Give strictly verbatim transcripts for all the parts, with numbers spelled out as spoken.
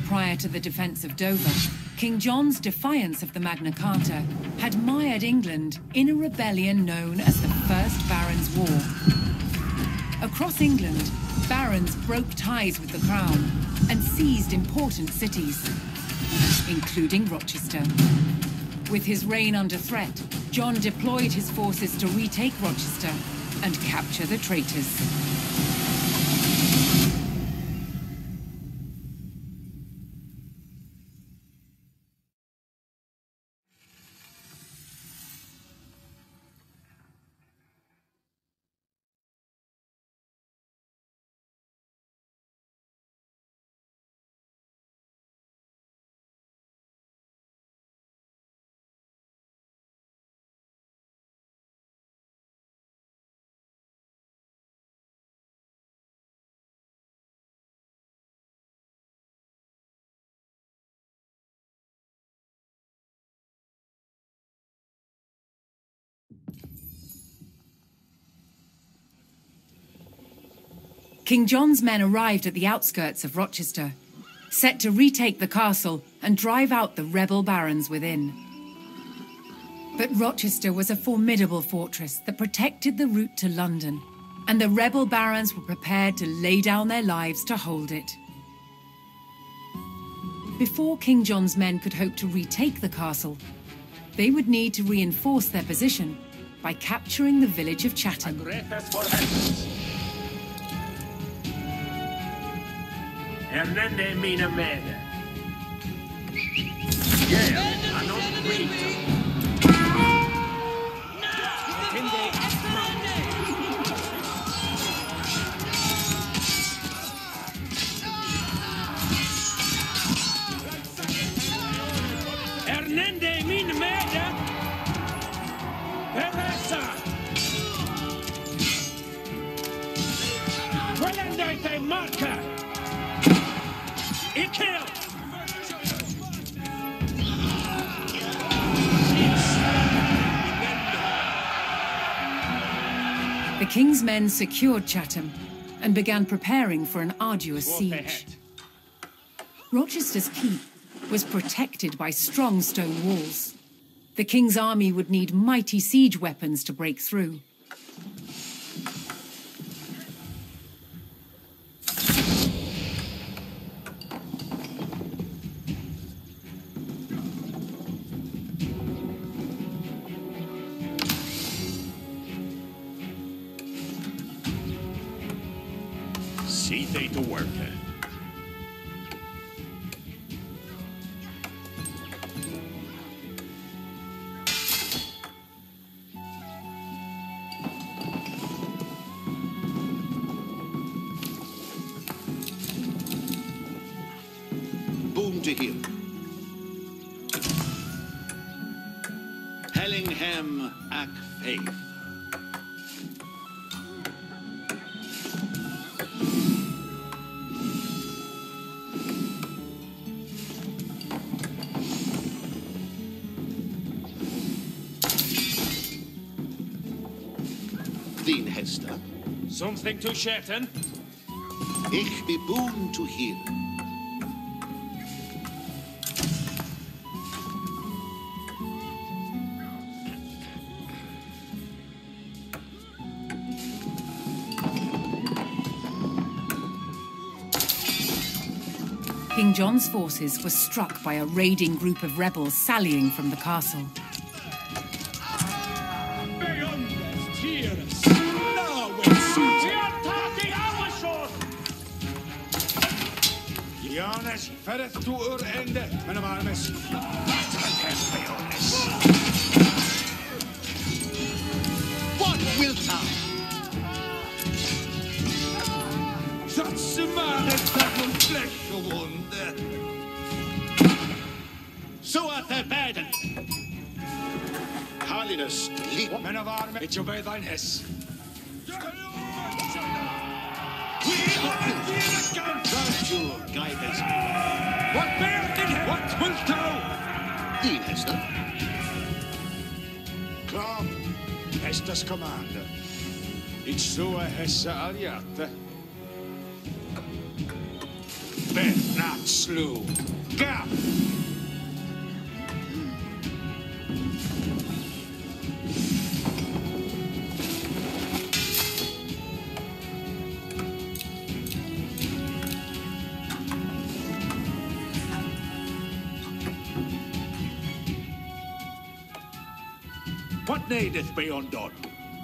prior to the defence of Dover, King John's defiance of the Magna Carta had mired England in a rebellion known as the First Barons' War. Across England, barons broke ties with the crown and seized important cities, including Rochester. With his reign under threat, John deployed his forces to retake Rochester and capture the traitors. King John's men arrived at the outskirts of Rochester, set to retake the castle and drive out the rebel barons within. But Rochester was a formidable fortress that protected the route to London, and the rebel barons were prepared to lay down their lives to hold it. Before King John's men could hope to retake the castle, they would need to reinforce their position by capturing the village of Chatham. Hernande mina mede. Yeah, I don't read. Hernande mina mede. Peresa. Quellandite marca. The king's men secured Chatham and began preparing for an arduous siege. Rochester's keep was protected by strong stone walls. The king's army would need mighty siege weapons to break through. See they to work. Boom to hear. Hellingham ac Faith. Din Hester. Something to Shetton? Ich be boon to hear. King John's forces were struck by a raiding group of rebels sallying from the castle. Ferret to ur ende, men av armes. What wilt thou? Such a man is that from flesh of wound. So at the baden. Holiness, lead. Men av armes. It's obey thine hess. What bear in him? What wilt thou? Din Hester. Come, Hester's commander. It's so a hessa aliate. best not slew. Gap! What needeth be undone?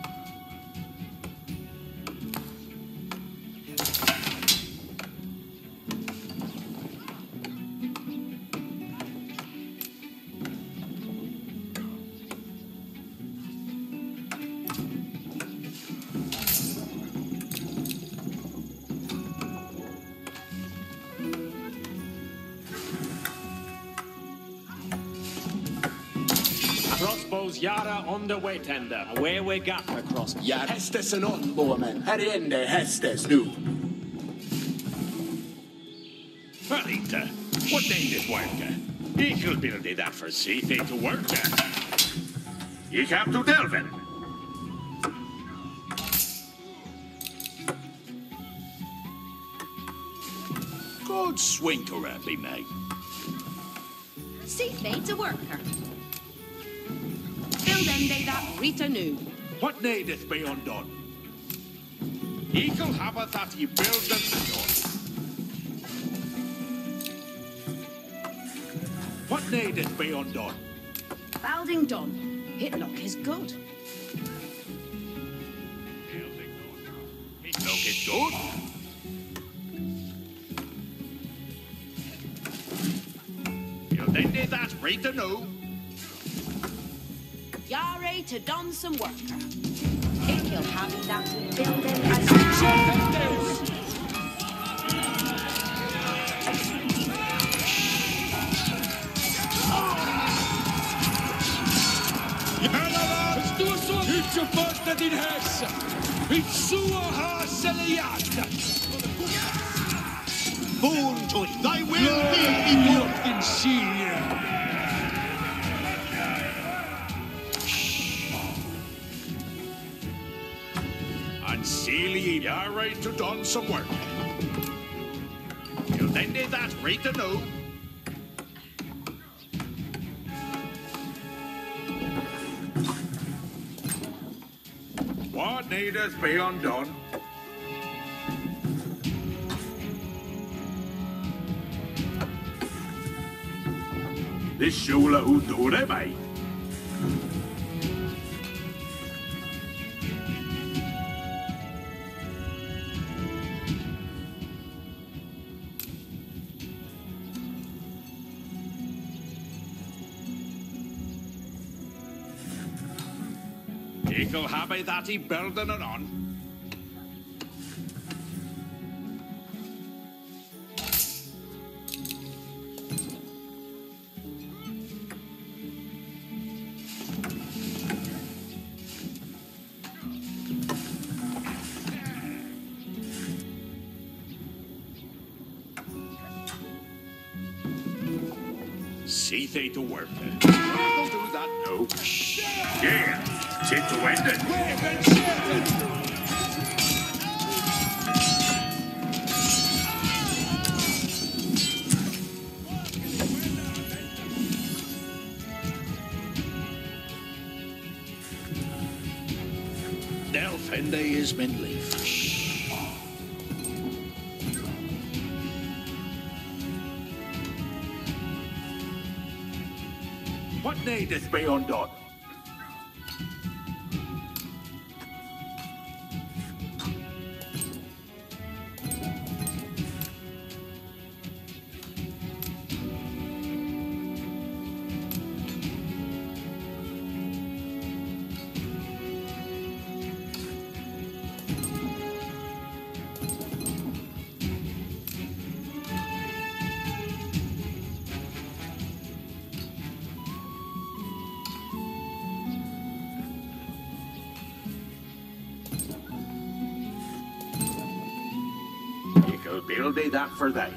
Crossbows Yara on the way tender. Away we got across. Ja, hästes en on, boemen. Här är ände hästes nu. Well, Ita, what needeth worker? Ye shall build it that for see thee to worker. Ye come to Delvin. God swing to her, be made. See they to worker. Build them they that Rita knew. What needeth be undone? Ye shall have it that ye build them undone. What needeth be undone? Balding done. Hitlock is good. Hitlock is good. You'll then do that right to know. Yare to don some worker. It will have it that to build it as Du så hytter första din häst. Hitt så haseliata. Born to it. Thy will be in your Fucking see. And Celia, you're right to done some work. You'll then do that right to know. What needeth be undone? This shula who do they mate? Eagle have that he building it on. See they to work. I'll do that no. Yeah, sit to end it. Delphinde is been leaf. What needeth be undone? Build they that for thee.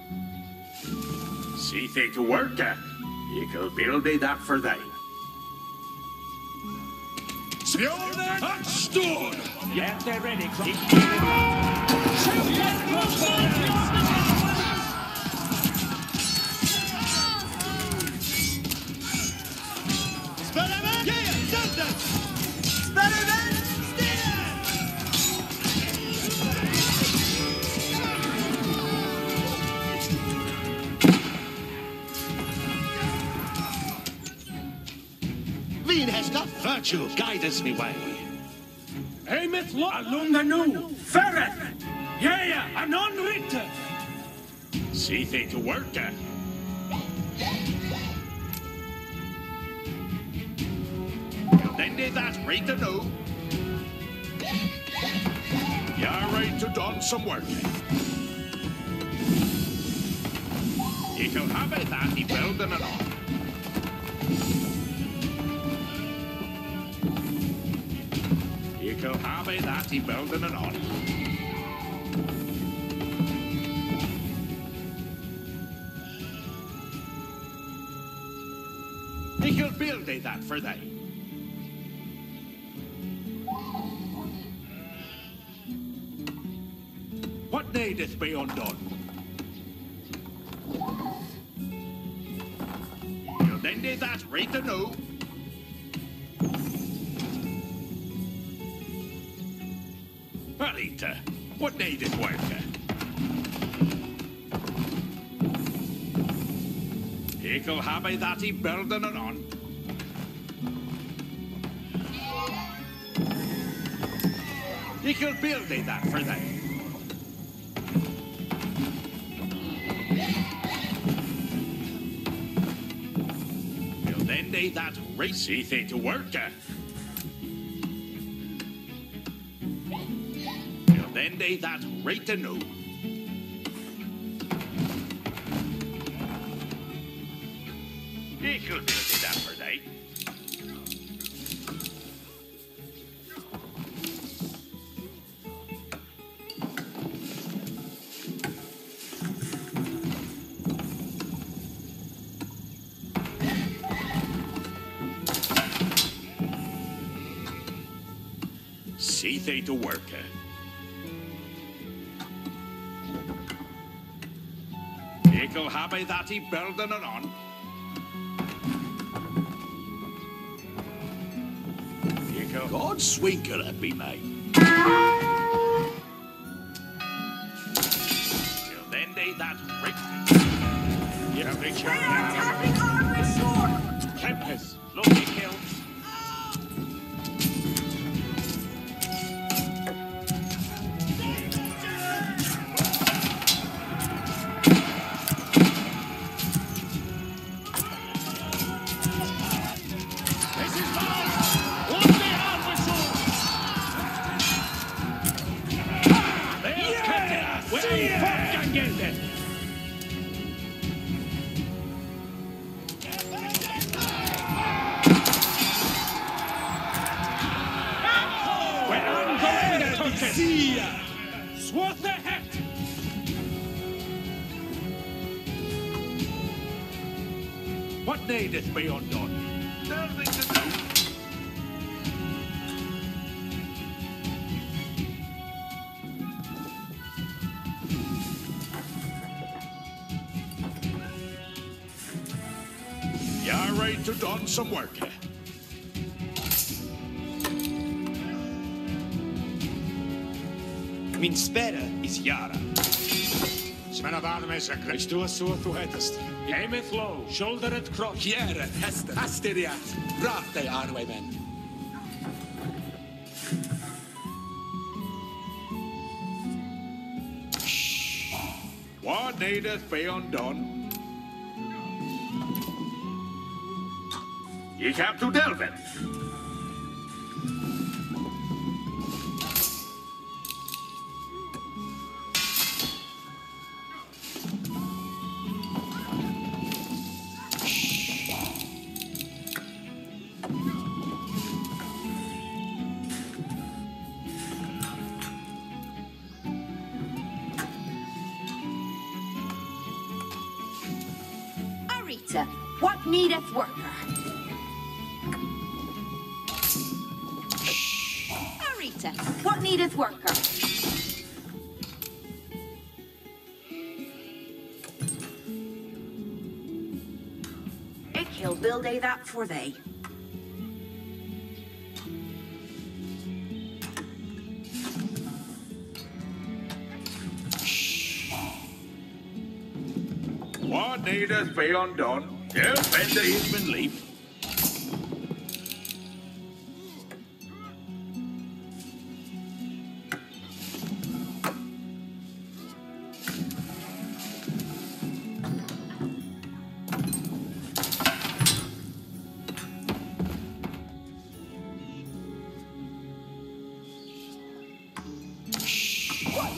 See they to work at. You can build they that for thee. Spionen at stål. Yeah, they're ready. mean, Hester? Virtue guides me way. Aimeth lo alunga nu, ferret, yea, anon ritter. See they to work. Then they that right to know. You're right to done some work. You can have it that he building it on. You can have it that he building it on. He can build it that for they. What needeth be undone? You'll then do that right to know. Alita, what needeth work? He'll have a that he building it on. He could build it that for that. Then they that racy thing to work. Well, then they that right to know. He could build it that for they. See they to work. He'll have a that he building it on. He'll God swinker at me, mate. Till then they that rick. You have been shot now. Tempest, look, he kills. What the heck? What needeth be undone? Nothing to do. You're right to done some work. Min spera is Yara. Svenna varmesa Christ du så du hettest. Aimeth low, shoulder at cross. Kjære hester, Asteriat, brak deg arveimenn. What needeth be undone? Ye come to Delvin. Arita, what needeth worker? Arita, what needeth worker? Ik will build a that for thee. What needeth be undone? Defend the human leaf.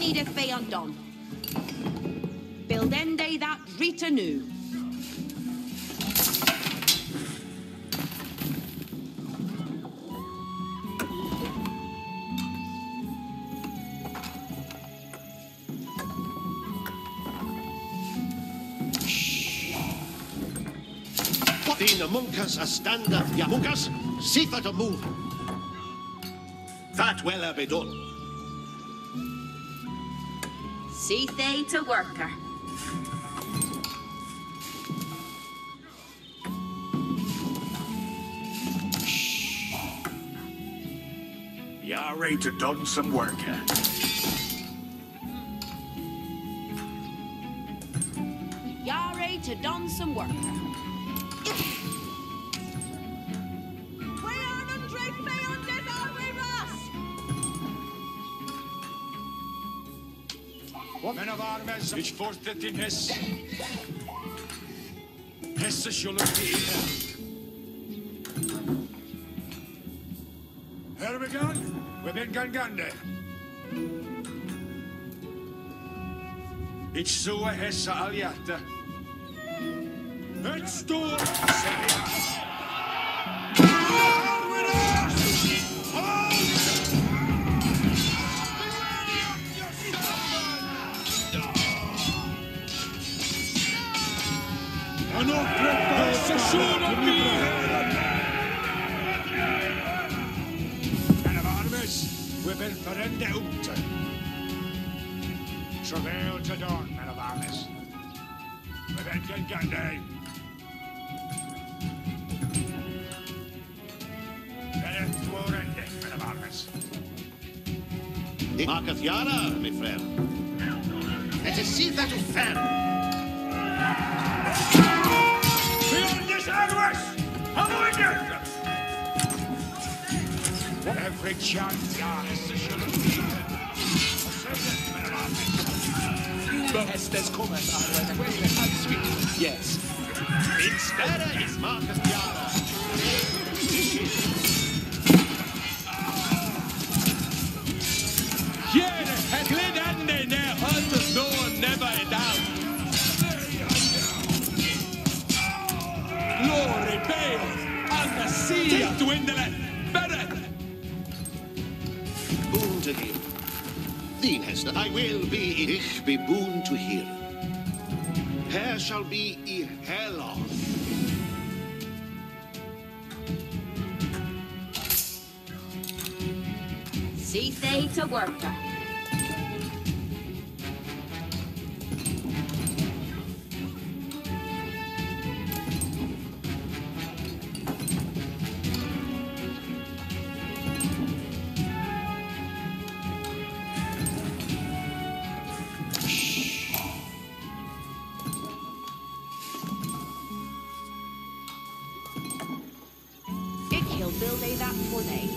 needeth be undone. Buildende that Rita new. Dina Munkas a standard. Ja, Munkas, see for the move. That will be done. See they to worker. You're ready to done some work, eh? Yare to done some worker. Men av armes, ich fortet din häst. Hässe skulle bli Here we go. We've been gangande. Ich suche hässe all hjärta. Ett stort seriöst. Han upprättar sessionen vid Men av armes, we've been förända ute. Så väl till dagen, men av armes. We've been gangande. Rätt vårande, men av armes. Marcus Yara, my friend. Let us see that fair. Every chance, ja, hästar skulle bli Hästes kommer att arbeta. Yes. Instead is Marcus Yara. Here, a glid ande now, hunters no one never a doubt. Glory be on the sea, dwindling, better. Boon to hear. Thine Hester, I will be, ich be boon to hear. Here shall be I hell. See they to worker. He'll build a that for they.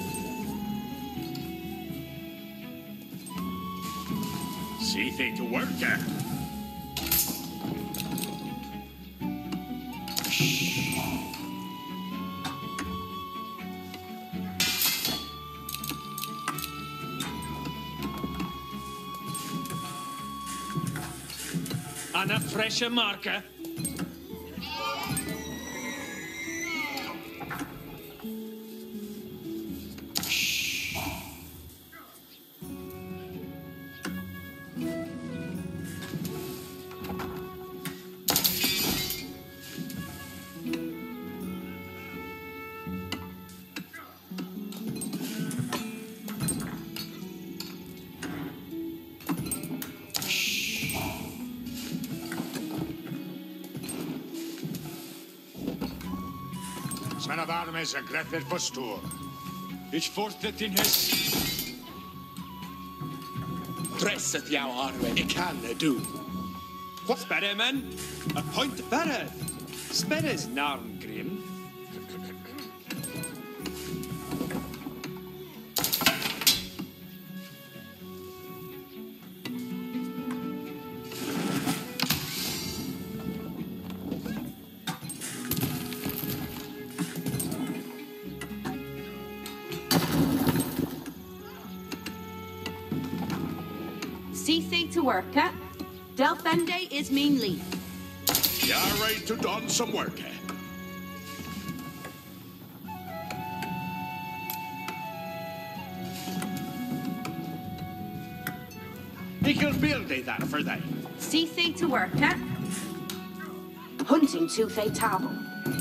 See they to work, eh? On a fresher marker. Men av armes a greffel på stor. Ich fortet din häst. Presset jag arve, det kan du. Spärre, men. A point better. Spärres narngrim. to work, eh? Delfende is mean lead. You're ready to done some work, eh? He can build it that for they. See thee to work, eh? Hunting to they table.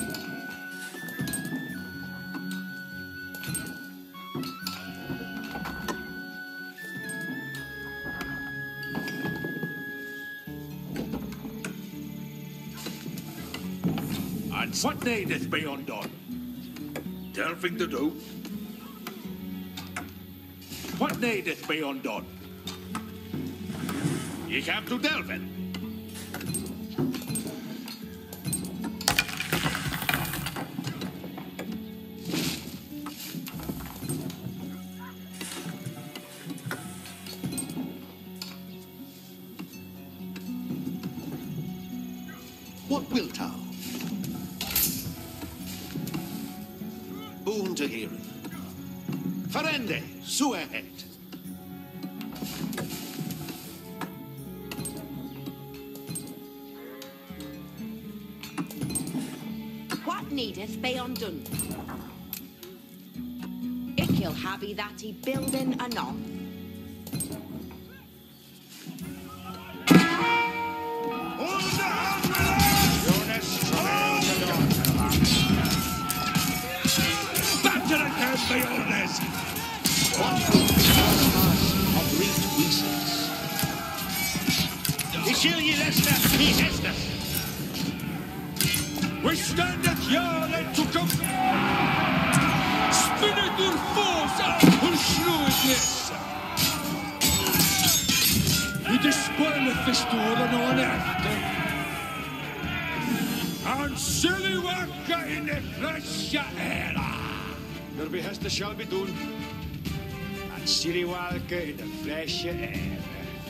And what needeth be undone? Delving to do? What needeth be undone? Ye come to Delvin. What wilt thou? Boon to hearing. Ferende, suahet. What needeth be undone? Ick'll have he that he building anon. We stand at yard and to come. Spiritul force and shrewdness. We dispel the festoren on after. And silly worker in the fresh era. Your behest shall be done. And silly worker in the fresh air.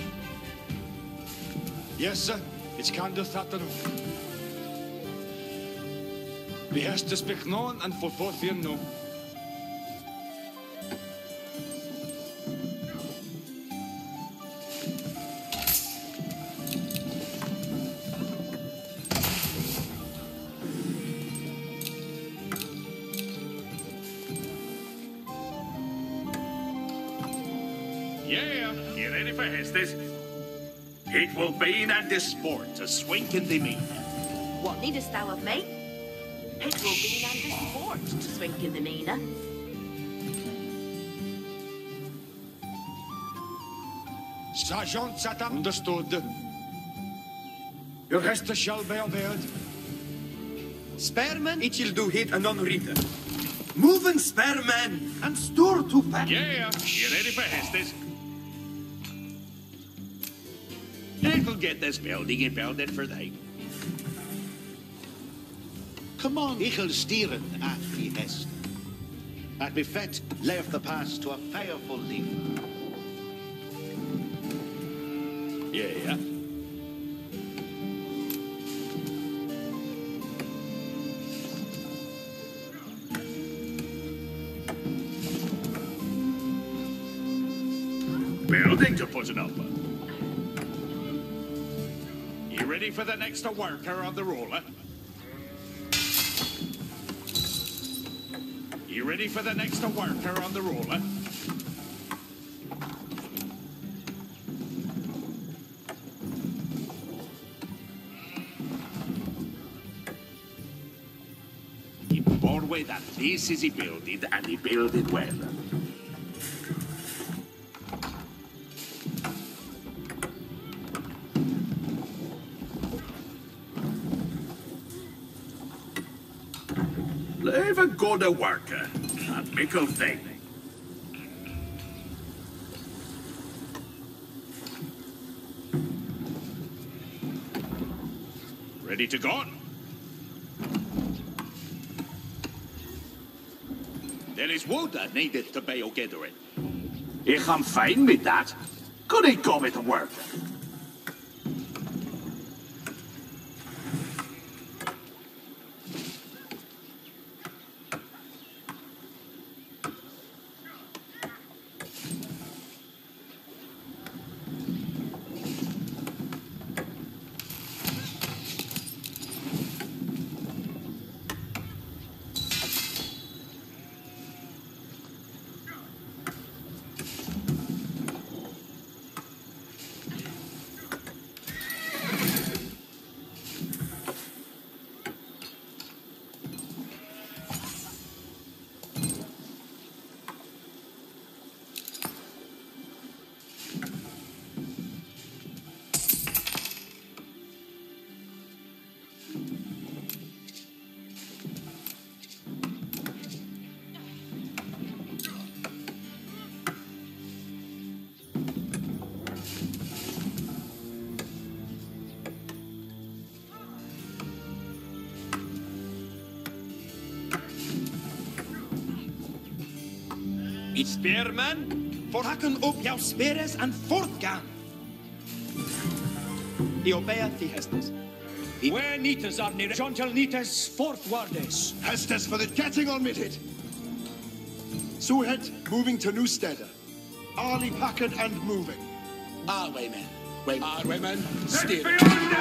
Yes, sir. It's kind of that. Behest is beknown and for forth here no. Yeah, you ready for Hestes? It will be and the sport to swink in the mean. What needest thou of me? It will be under sport to swink in the Nina. Sergeant sat understood. Your rest shall be obeyed. Sparemen, it will do hit anon rita. Moving sparemen and store to fat. Yeah, you ready for Hestes? It'll get this building and build it for they. Come on. Ichel stieren at the hest. At me fet left the pass to a fireful leaf. Yeah. Building to put it up. You ready for the next worker on the roller? You ready for the next worker on the roller? He bought away that this is he builded and he built it well. Leave a good worker. A mickle thing. Ready to go? There is water needed to be gathering. Ich am fine with that. Could it go with the work? Spearman, for hacken op jouw speres en voortgaan. I obeat the Hestes. Where Nitas are near Jontel Nitas forthwardes. Hestes for the getting on with it. Suhet moving to Newstead. Arley Packard and moving. Our way, men. Way, our way, men. Steer. For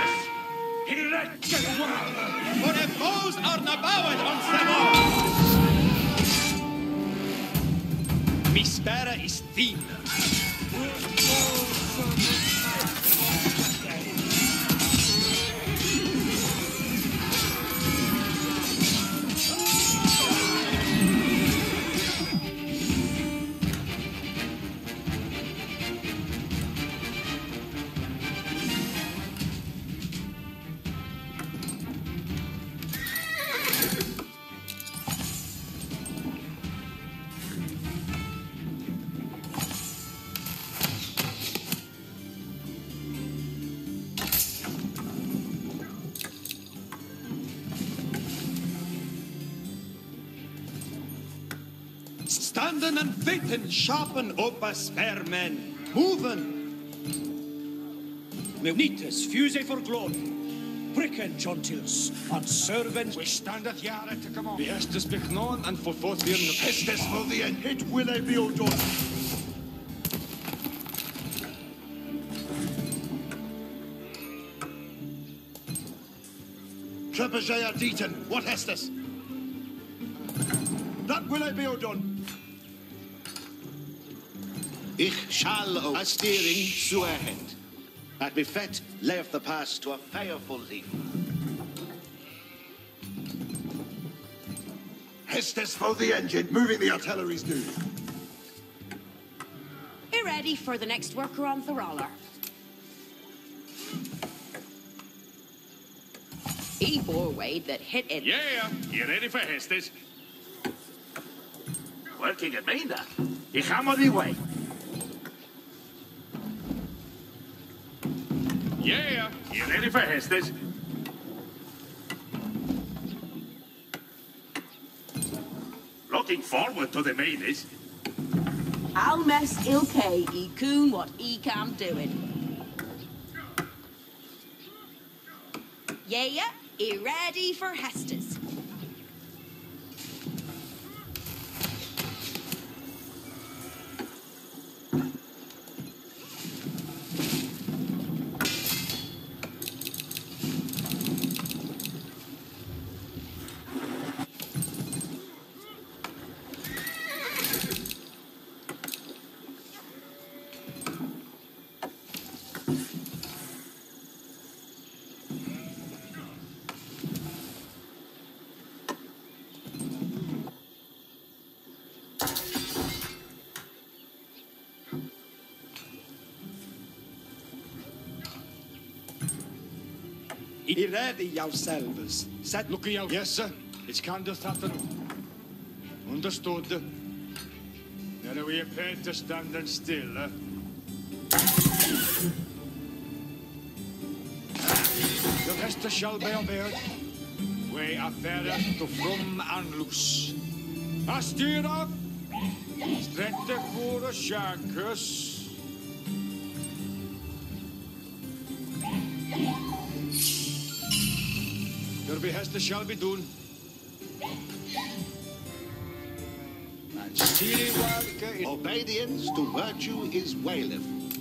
the foes are nabouwed on Samar. Mi spera is thine. Standen and weten, sharpen op a spare men. Moven. Meunitas, fuse for glory. Pricken Jontils, on servants. We stand at Yara to come on. The Estes Bichnon and for forth the Estes for the end. Hit will I be done. Trebajaya Deaton, what Hestes? That will I be done. Ich shall o a steering to ahead. At befet left the pass to a fireful leaf. Hestes for the engine, moving the artillery's due. Be ready for the next worker on Thoroller. He bore Wade that hit it. Yeah, you ready for Hestes? Working at me now. Ich am on my way. Yeah, you ready for Hestes? Looking forward to the maidens. I'll mess Ilke, e coon what e can do it. Yeah, e ready for Hestes. Be ready yourselves. Set looking out. Yes, sir. It's Candace happen. Understood. Now we are paid to standing still, eh? The rest shall be obeyed. We are fairer to from and loose. I steer off. Strette for a shankus. Your behest shall be done. And steering while obedience to virtue is waileth.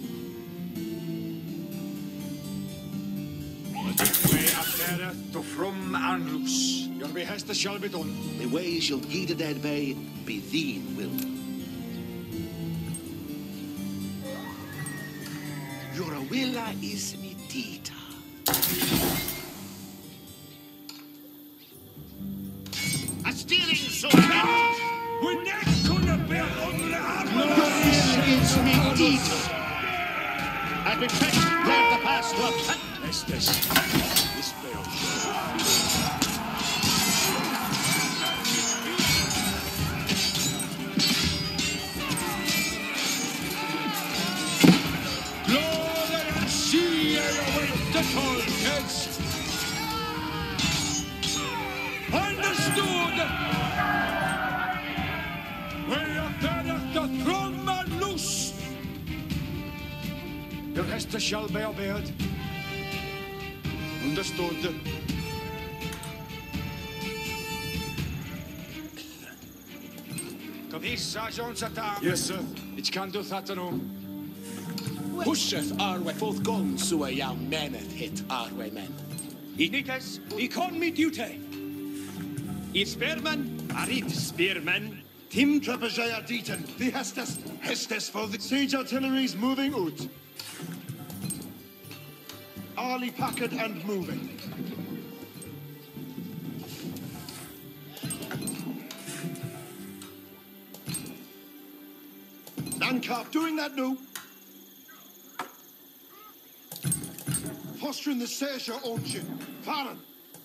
But way affair to from and loose. Your behest shall be done. The way shall guide dead bay be thine will. Your willa is me dita. Steering so bad. We're not gonna be on the This is me dito. And we press left the pass to a cut. Estes. This bell. Lord and see with the tolkens. Understood! We are better Hester shall be obeyed. Understood. Kom hit, Sergeant Satan. Yes, sir. Ich kan do that nu. Pusheth Arwe, both guns so a young men hit Arwe men. Ignites, I con mi duty. I spearmen, arit spearmen. Tim Trebajaya Deaton, the Hestes, Hestes for the siege artillery's moving out. Arlie Packard and moving. Nankap doing that now. Fostering the Sersha Orchard. Farron.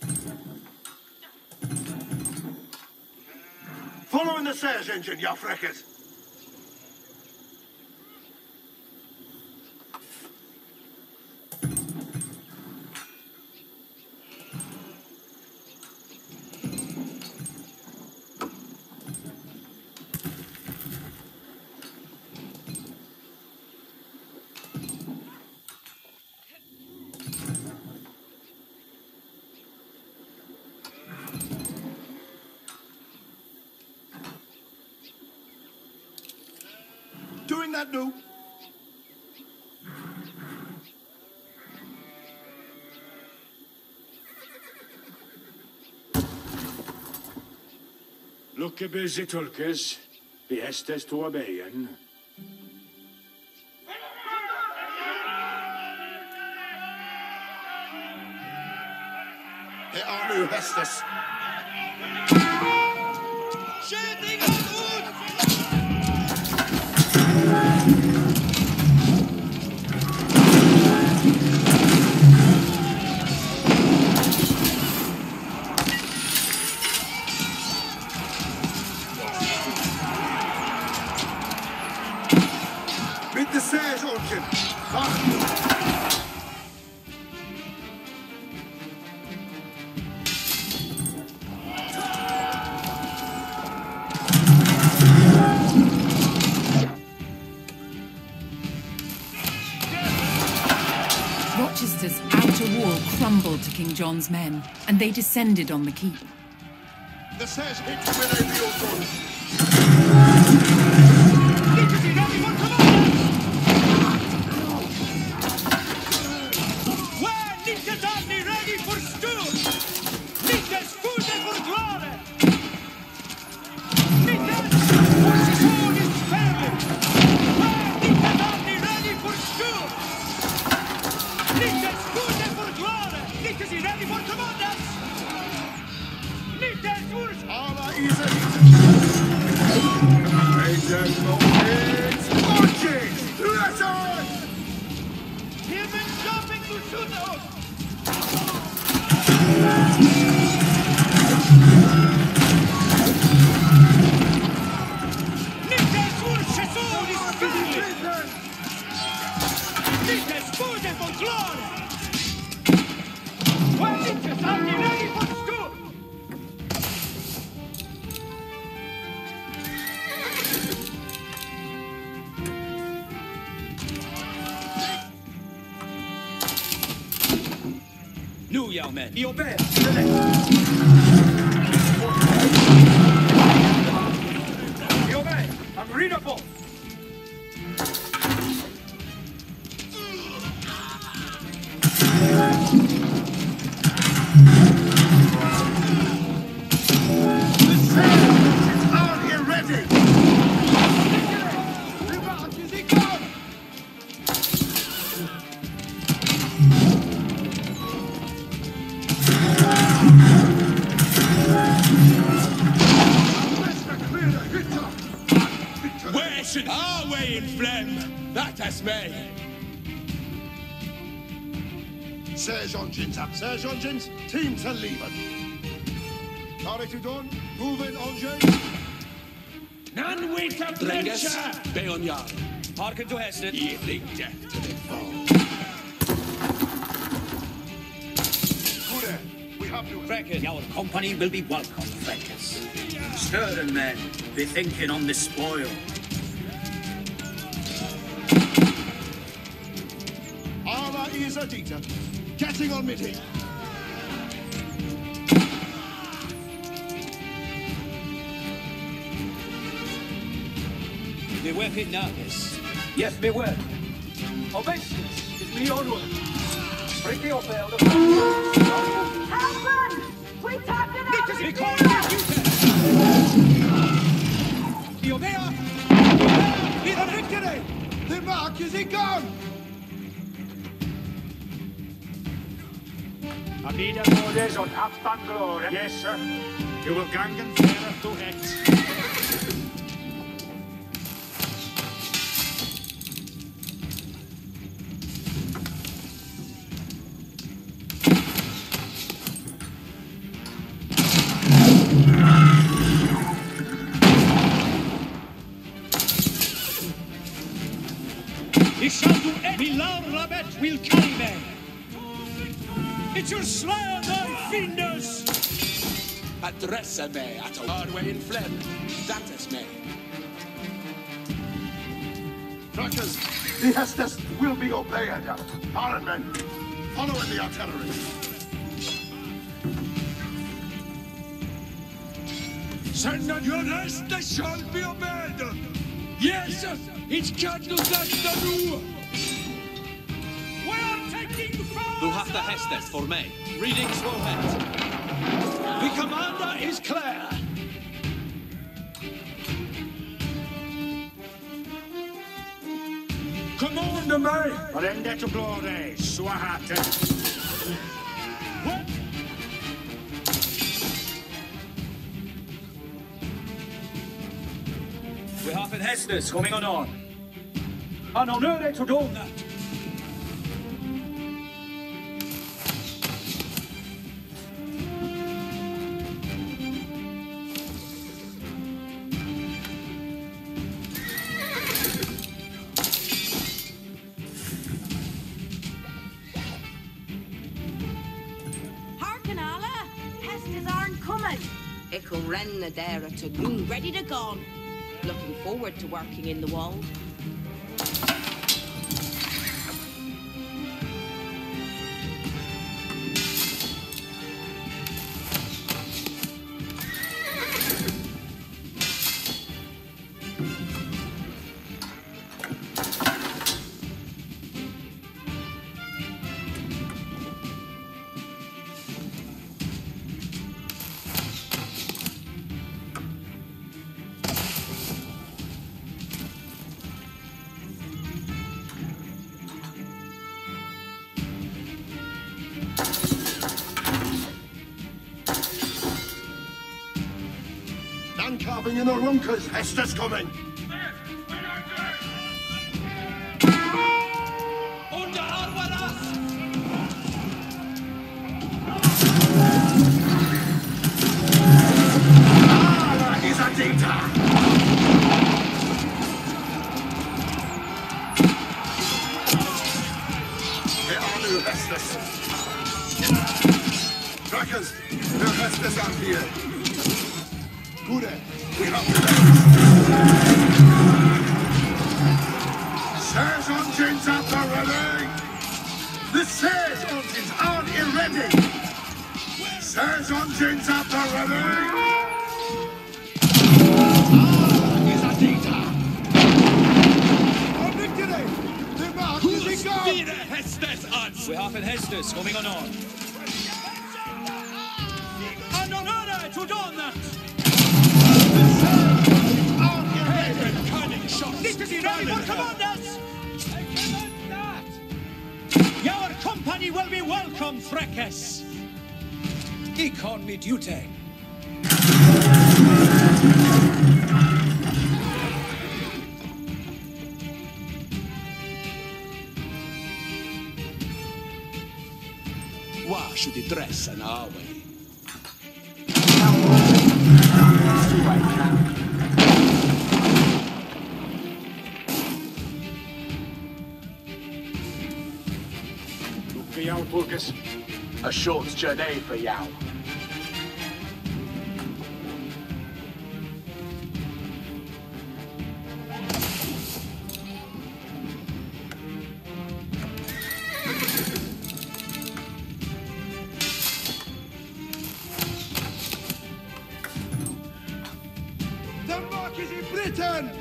Following the Serge engine, you freckers. Doing that now. Look at busy tulkers. The Hestes to obeyen. Here are new Hestes. Shooting on wood! With the Serge Orchard. Ah. Rochester's outer wall crumbled to King John's men, and they descended on the keep. The Serge hit with a real gun. Where Nickes army ready for stir? Nickes food for glory! Nickes, whose sword is fairly? Where Nickes army ready for stir? Nickes food for glory! Nickes is ready for commanders! Nickes wurs! Alla is a Major Lawrence Orchard! Let's on! Hier bin jumping to shoot us! Nickes wurs sword is fairly! Nickes food for glory! Where Nickes army ready for stir? Nu, young men. I obey! I obey! I'm readable! Are you ready? Where should our way in flame? That is me. Serge engines up. Serge engines, team to leave it. Are to done? Moving engines. None wait to Drenges, plencha! be on yard. Harken to Heston. Ye think death to the foe. Good. We have to. Freckers, our company will be welcome, Freckers. Stirring men, be thinking on the spoil. is Adita. Getting on with it. Me weapon Narcus. Yes, me will. Obeisance is me onward. Bring the up out of Help! We tapped it out! Me call you Iovea! Be the victory! The mark is gone! Avida Mordes on Aftan Glory. Yes, sir. You will gangen fairer to het. He shall do any loud rabbit will carry me. It shall slay thy fienders. Address me at a hard way in flame. That is me. Trackers, the Hestus will be obeyed. Iron men, following the artillery. Send that your rest that shall be obeyed. Yes, it's candle that the new. We are taking fire. Du hast the Hestes for me. Readings for het. The commander is clear. Commander me. Rende to glory. Swahate. What? We have an Hestus coming on on. An honore to do that. Harken, alla! Hestes aren't coming. Ickle ren the dare to goon ready to go. Looking forward to working in the wall. Carving in the runkers, Hestus coming. Under Arwaras! Ah, is Adita. There are new Hestus. Trackers, the Hestus are here. Gute, we have to Sirs engines at the ready! The Sirs engines aren't ready! Sirs engines at the ready! Ah, is Adita! A victory! The mark is gone! Wieder Hestes ans! We have an Hestus coming on on. An honore to do that! This is ready for commanders! I command that! Your company will be welcome, Freckes! Econ me duty. Why should he dress an our way? For Yao Pulkas. A short journey for Yao. Britain!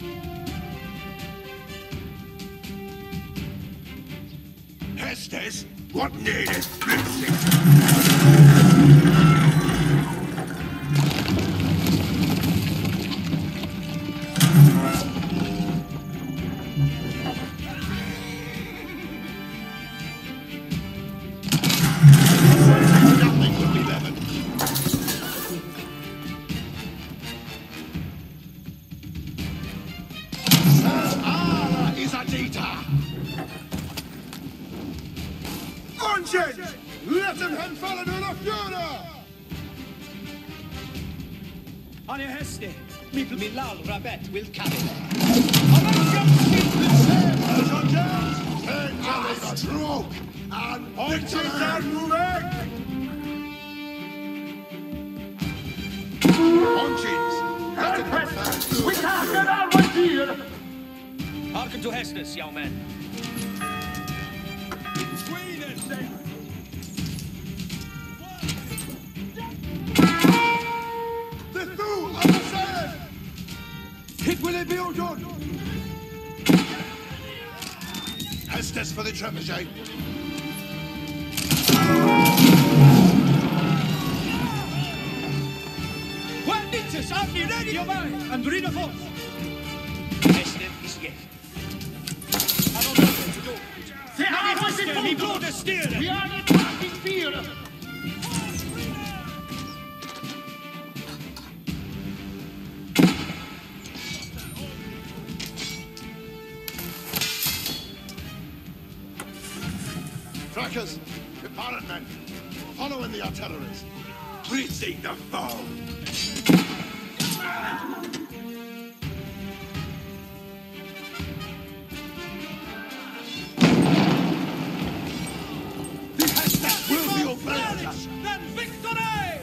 Hestes, what need is blitzing? Let him hemfalle nu la Führer! On your heste, Mipel Milal Rabet will carry them. Stroke and victory are moving! Punches! We can't get out right here! Hearken to Hestes, young men. Hit will it be all done? Hestes for the trebuchet. Well, Nitzes, are you ready, your man? And read a forth. Hestes is yet. I don't know what to do. Hestes, he blew the steer. We are in passing field. Trackers, departed men, following the artilleries. Blitzing the foe. This will be obeyed. Then victory!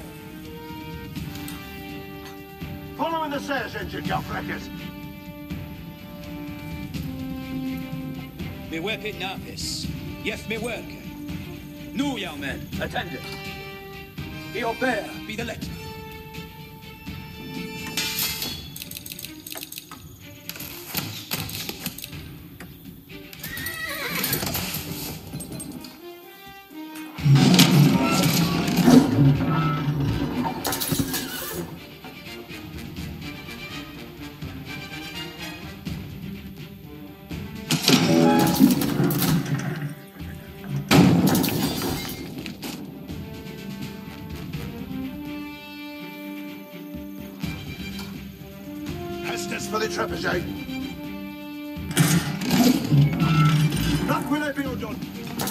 Following the Serge engine, young wreckers. Me work in Napis. Yes, me work. Nu, young men, attend it. Be obey, be the letter. Hestes for the trebuchet. That will it be all done.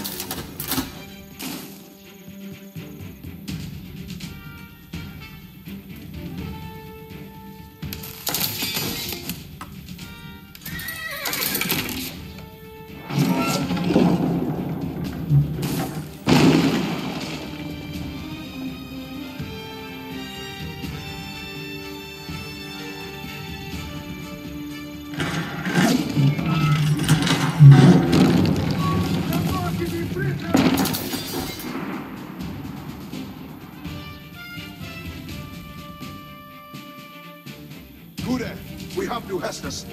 Good, we have new Hestes.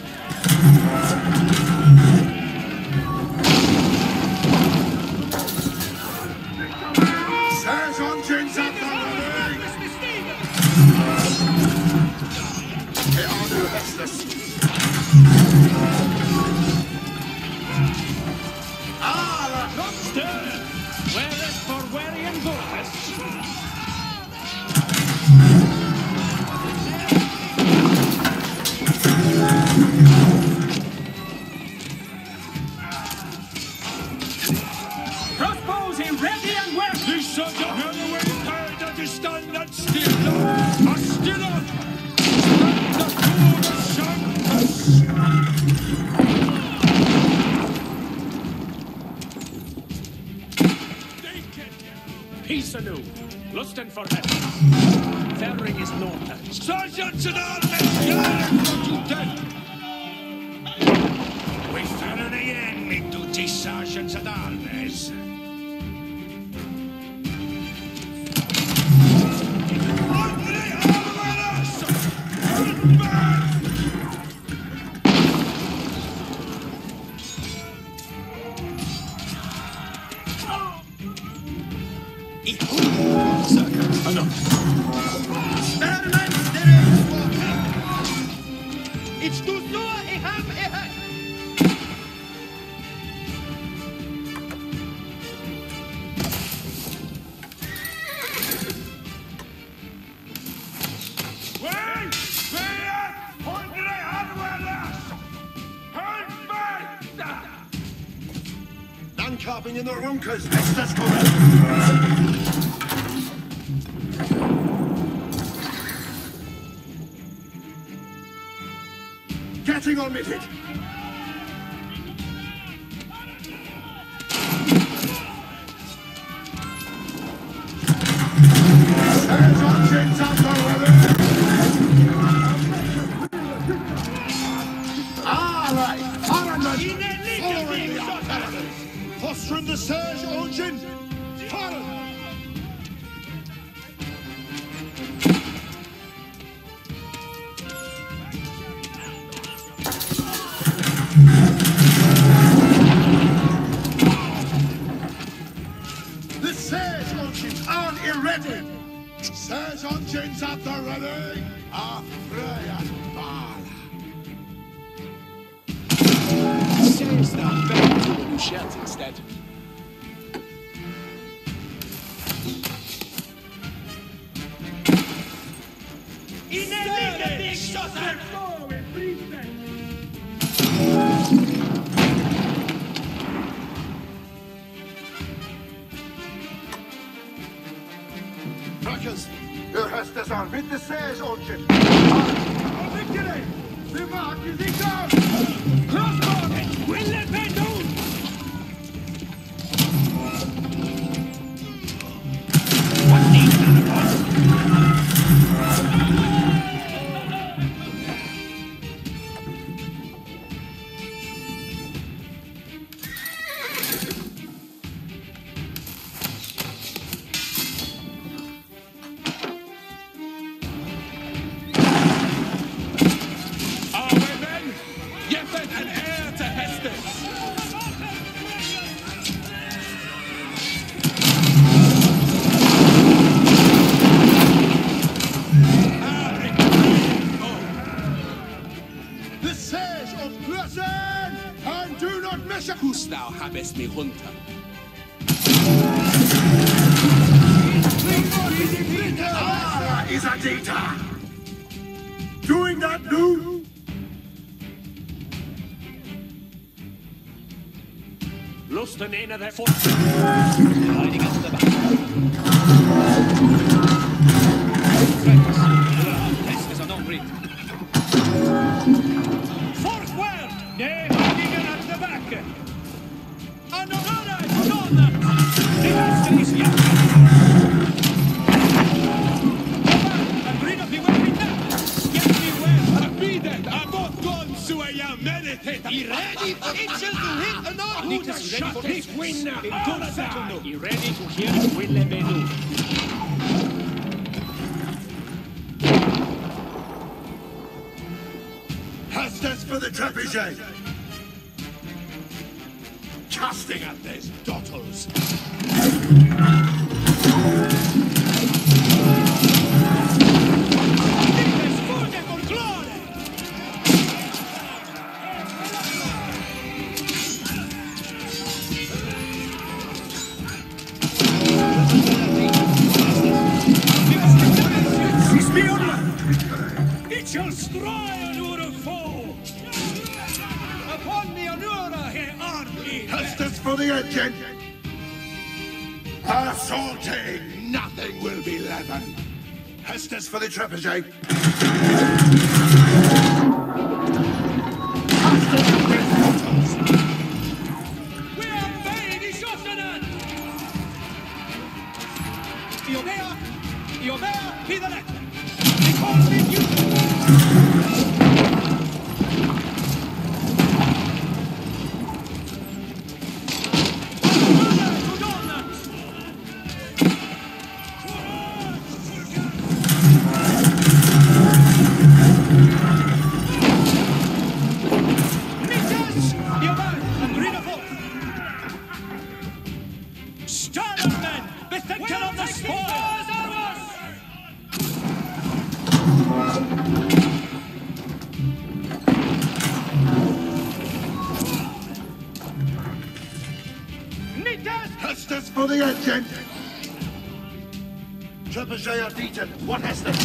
Serge engines at the ready! They are new Hestes. Ah, la stir! Whereas for weary and Gorgas. Crossbows in ready and well. This sons of hell away tired that is stand and still. A still on. Stand the food of Peace anew. Lusten for heaven. Ferring is north. Sergeants and armies, yard what you dead. We ferren again, me duty sergeants and armies. Run, they all with us! Run back! It's too soon, I have a hat. Carping in the Runkers, Estes coming! Getting on with it! There's engines up the river! All right, Parliament! Following the apparatus! Fostering the Serge engine! Parliament! The Serge engines aren't ready! Serge engines at the ready! Are Frey and Bala! Says that back to the new shells instead. Trackers, your Hestes are with the Serge engine! Victory! The mark is in go! Crossbow! Will let me do! What needs Who's thou habest me hunter? Ah, is a data! Doing that new? Lust en ene der fort. Hiding up the back. Estes are not ready. Fourth word! They hiding at the back. Another donna! The Estes is young. And read of the weapon now. Get me well. Abide, abot guns to a young meditate. He ready for itself to hit another. Who the shot is winner? In good settle no. He ready to hear the Wille Menu. Hestes for the trebuchet! Casting at these dottles. It shall strike your foe. Upon me Anura he army. Hestes for the engine! Assaulting! Nothing will be leavened. Hestes for the trebuchet! We are very Shoshana! Iobea! Iobea! Be the letter! They call me you! for the engine? Trebuchet Ardeaton, what has the...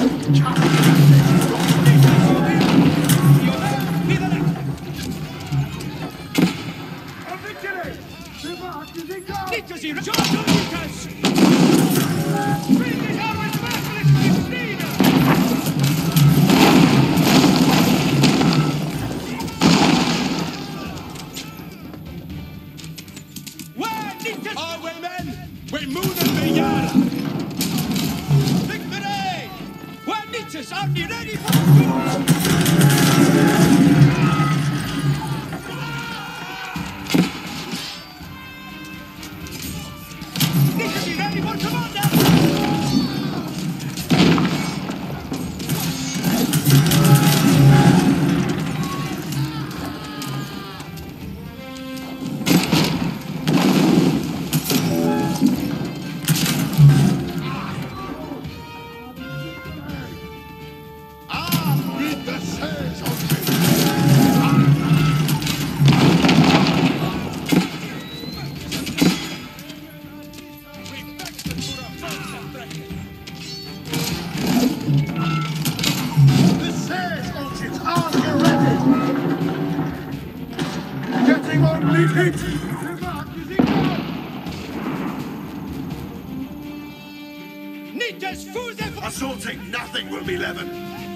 Assaulting nothing will be leavened.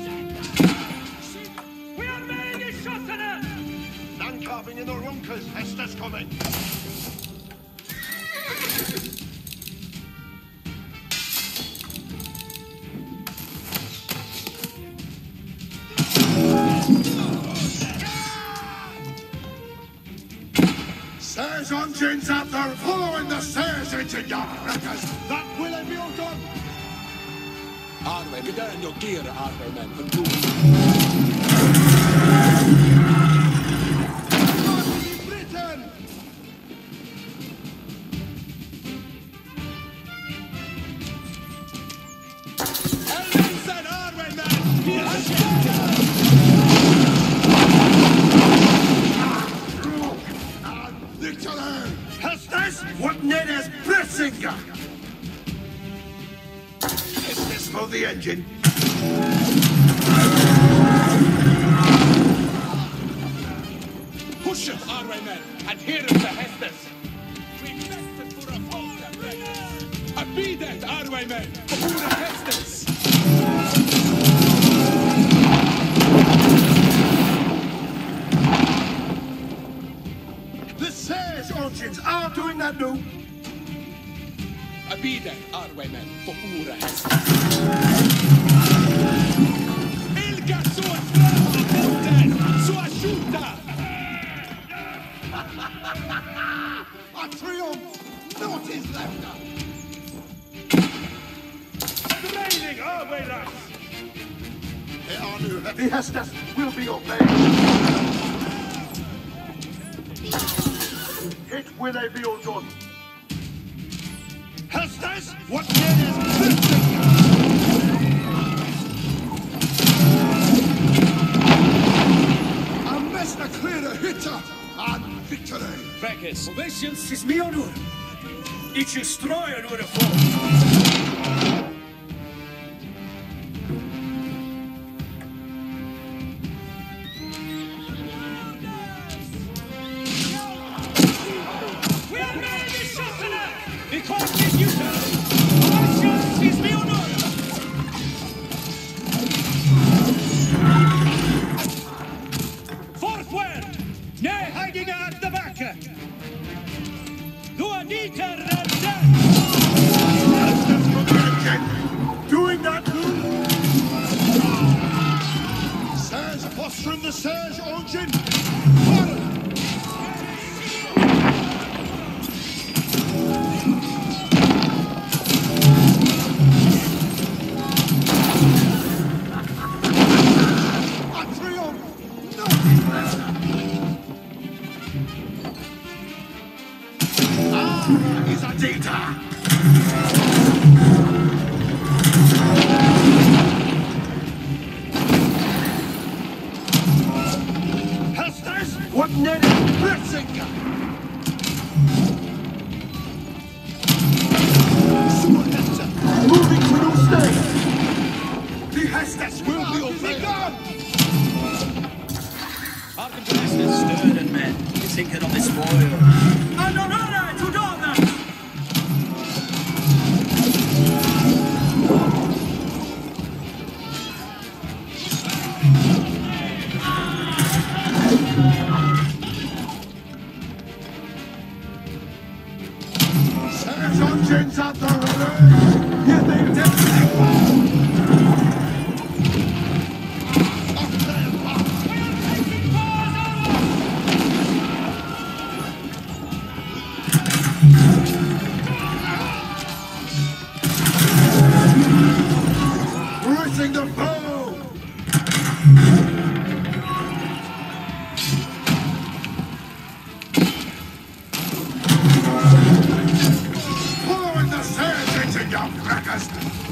We are made a shot at it! None carving in the runkers, Hester's coming. Sirs engines up there, following the Sirs into your wreckers. That will be all done. Arve, mitä on jo kiire, Arve, men? Britain! Elvinson, Arve, men! Victor! Hestes, what Ned is Britzinger? For the engine. Push it, Arwe, men, and here is the Hestes. We vested for a fold. A be that, Arwe, men, for the Hestes. The Sirs engines are doing that now. A be that, Arwe, men, for Ura Hestes. Ilga sua strada botten, sua skjuta! A triumph, not his left. Training our way, lads! The Hestes will be obeyed. It will they be all done. Hestes, what Ned is Britzinger? A clear hitter and victory. Vegas, obeisance is me honor. Each destroyer would have fought. We are made a shot at it! Because it's you, obeisance is me honor. Forthward! Nej, hiding at the back! Du are neater than death! Doing that! Sirs fostering the Sirs engine! Hestus will be obeyed. Hearken to Hestus, stirred and men, sinking on this spoil. And on honor to Dothan! Sirs engines at the ready. Here they Rising the bow! Following the sails into your crackers!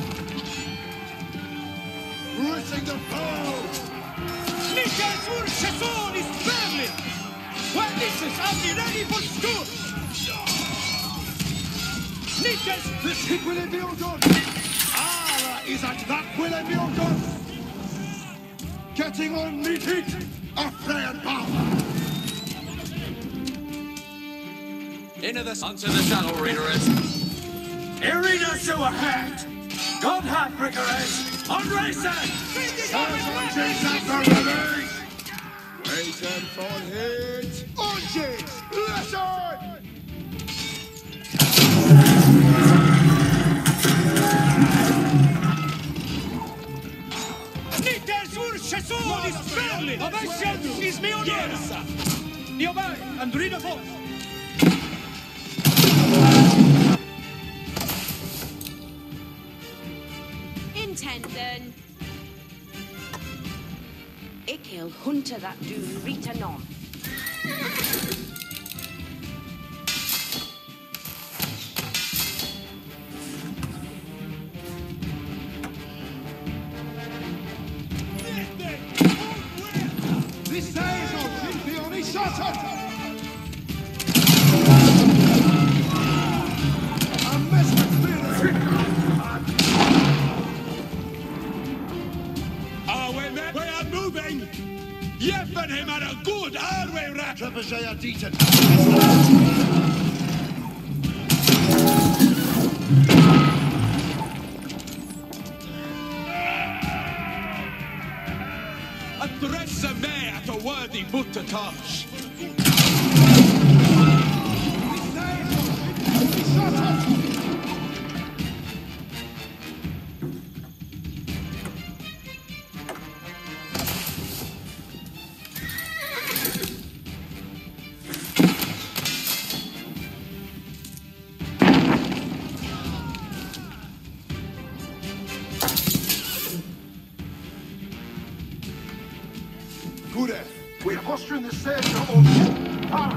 Rising the bow! Nickels Ursason is Berlin! Where Nickels are we ready for school? Nickels! This hit will be all done! Allah is at that will be all done! Getting on meet it! A Freyan power! Into the onto the shuttle, readers. Irina to ahead! God have Briggerers! On racing! Sirs engines at the ready! Waiting for hit! Engines! Listen! Nickels Ursason is Berlin! Ovation is me honor! Nearby, and read a forth. Intendon. Ikil hunter that do return on. This sails on Gilfioni Shutter! A Mister Clearer! Ah, when we are moving! Jeffen him at a good hardway rack! Trebuchet are Deaton! Address a me at a worthy Muttatosh. Good. We're hostering the sails on. Ah!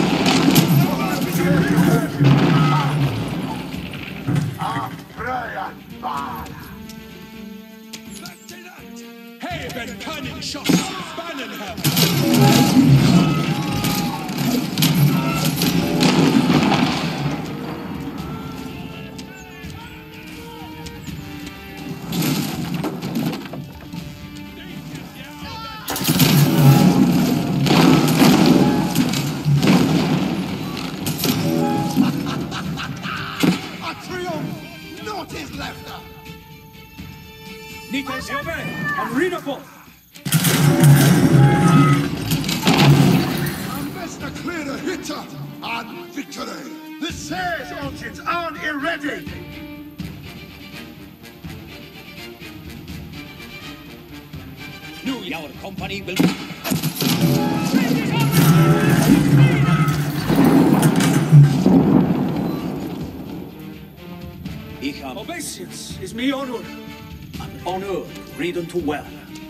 Ah, Freyan Bala! Haven cunning shot, spanning her. Nickels Jove, and read a forth. And Mister Clearer hitter and victory! The sails engines aren't ready! New our company will... Ich have obeisance is me honor, and honor read unto well.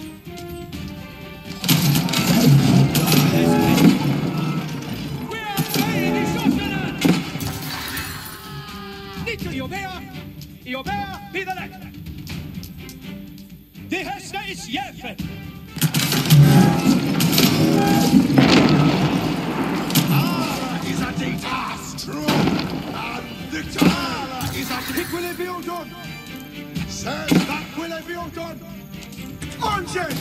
We are playing this Ottoman! Nickels Jovea, Jovea be the left. The Hesta is Jeffen. Ara is a data strong and victor. Ara is a pick will it be all done. Says that will it be all done. Ongen!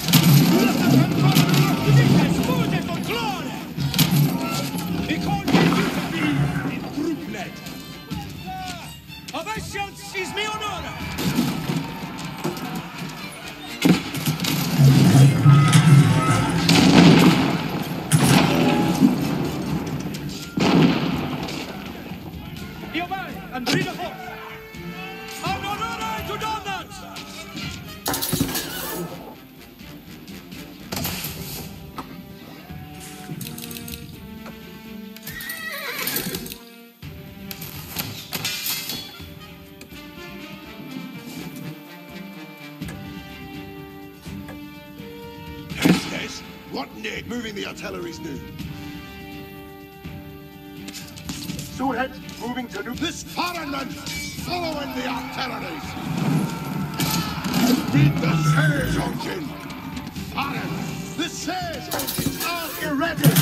What need? Moving the artillery's new. Swordheads moving to new. This foreign men following the artilleries. Beat the siege engine. Foreign. The siege engines are irready.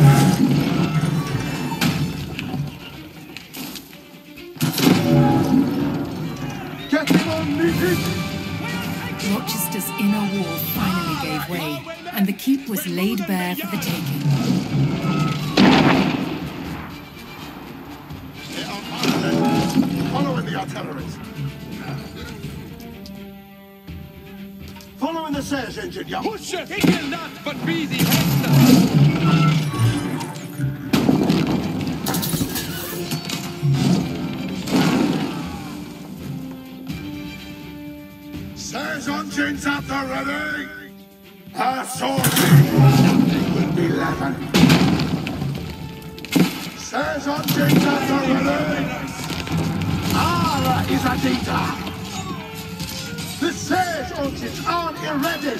Get him on meeting. Rochester's inner wall finally gave way, and the keep was laid bare for the taking. Following the artilleries. Following the siege engine, young. Push it! He will not but be the Hester! Siege engines at the ready. Our sorting. Nothing will be left. Siege engines at the ready. Ara is Adita. The siege engines aren't irready.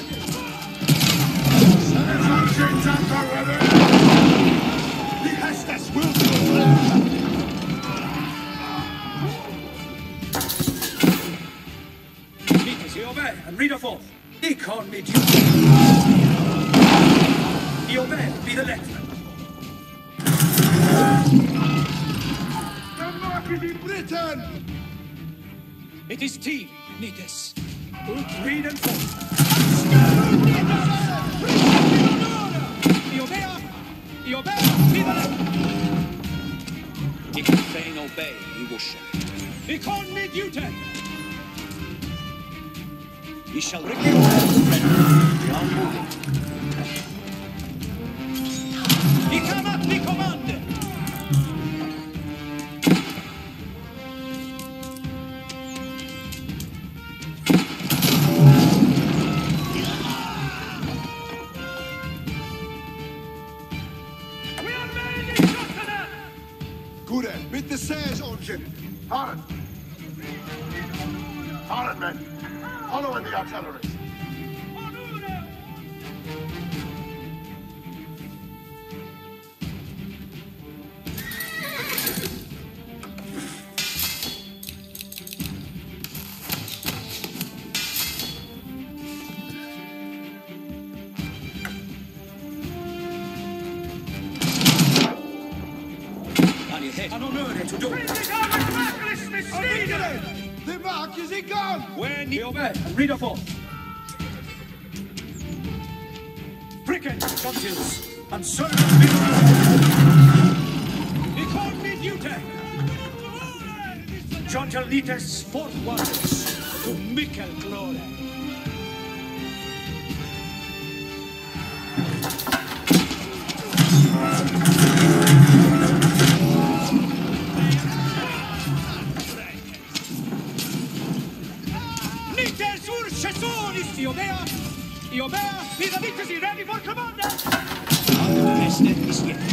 Siege engines at the ready. The Hestes will be and read a forth. He can't meet you. He obey, be the leftman. The mark is in Britain! It is tea, Nites. Read and forth. He obey, he obey, be the leftman. He can fain obey, he will show. He can't meet you, Ted. He shall regale the friend. We are moving. He cannot be commanded. We are made in Jotunheim! Good, with the siege engine. Hard. Hard, men. Following the artillery. An onore to do. The mark is it gone? When you obey and read a forth. Bricken, Juntils, and servants be the He called me duty. Juntil Nites forth wonders to Mikel glory. Iobea, Iobea, be the Nites is ready for commander! Hester is yet.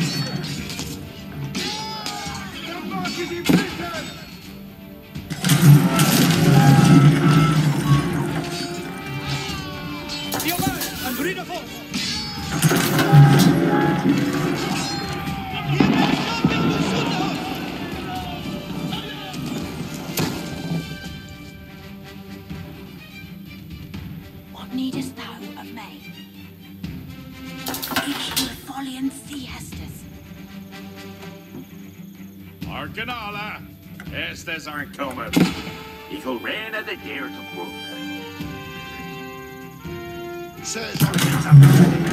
The mark is in Britain! Iobea, and read a forth. Needest thou of me? Ich will folly and see Hestes. Hearken alla. Hestes aren't coming. He will rain at the deer to prove. Sirs Longins up and ready.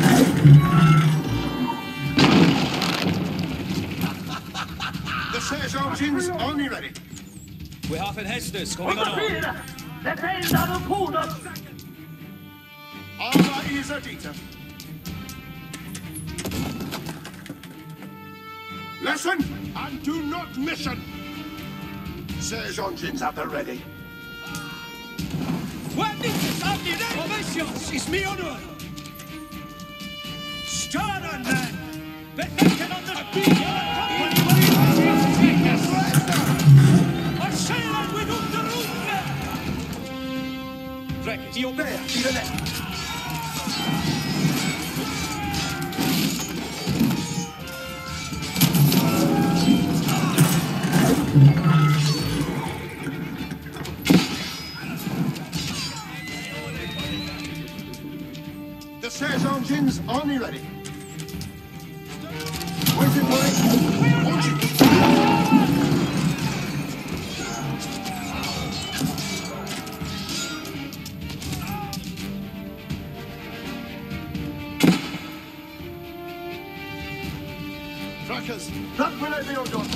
The Sirs Longins only ready. We have in Hestus coming on. Arma is Adita. Listen and do not mission. Sirs Longins up and ready. Wenditjes aan die recht, is me honor. Staren, man. Bedenken aan de spiegel. Wat zeilen we op de route? Trek, die op daar, die de left. The Sirs Longins only ready. Waiting for it. Launching. Trackers, that will I be your gun.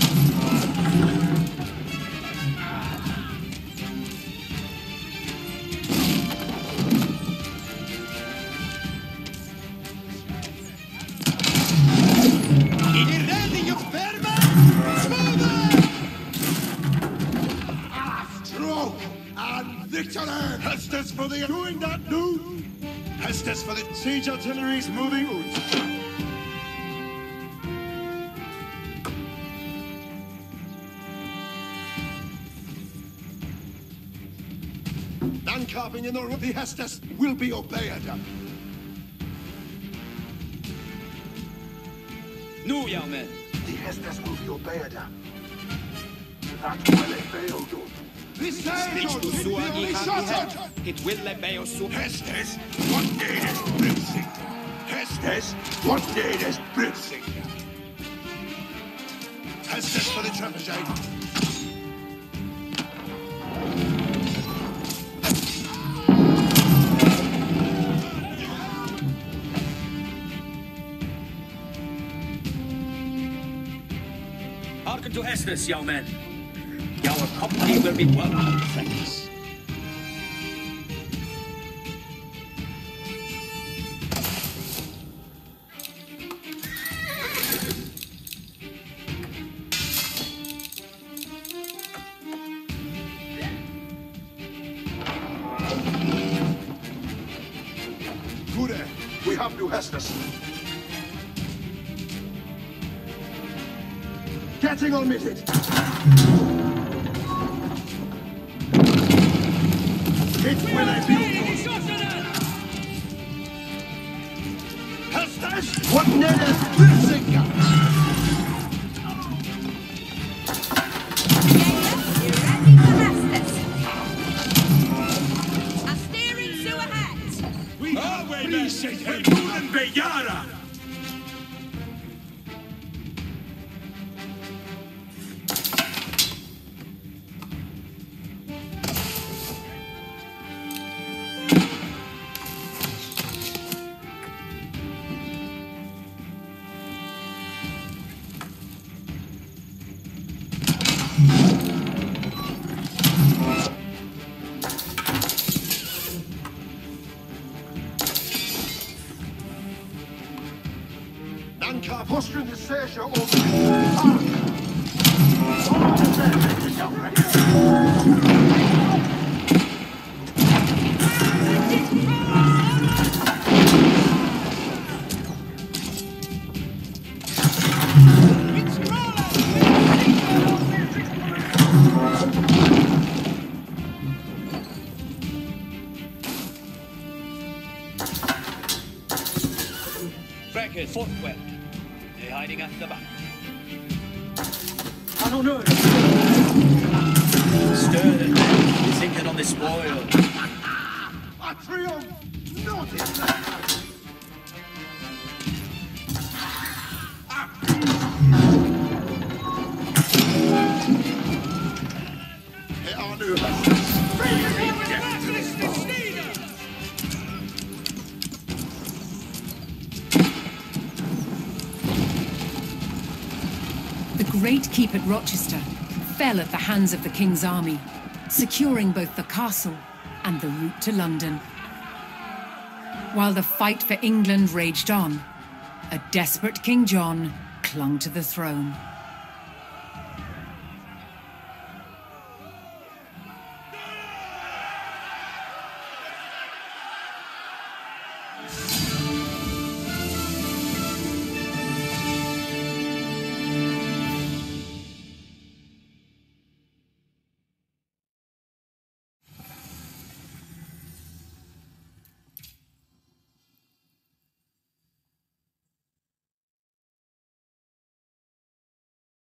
Victory! Hestus for the doing that new. Hestus for the siege artillery's moving out. Landcarping in the road, the Hestus will be obeyed. No, young man. The Hestus will be obeyed. That will it fail to. This Speech to Suani Handihead. It will obey us so. Hestus, what need is blitzing? Hestus, what need is blitzing? Hestus for the trebuchet. Hearken to Hestus, young men. Our company will be welcome, friends. Good, we have to Hestus. Getting on with it. It will I be Hestus, what need is blitzing? Nankar postering the Sersha over the Frankie, forthwith. They're hiding at the back. I don't know. Stir them, men. He's thinking on the spoil. A triumph! Notice Hey, Arnu. great keep at Rochester fell at the hands of the king's army, securing both the castle and the route to London. While the fight for England raged on, a desperate King John clung to the throne. You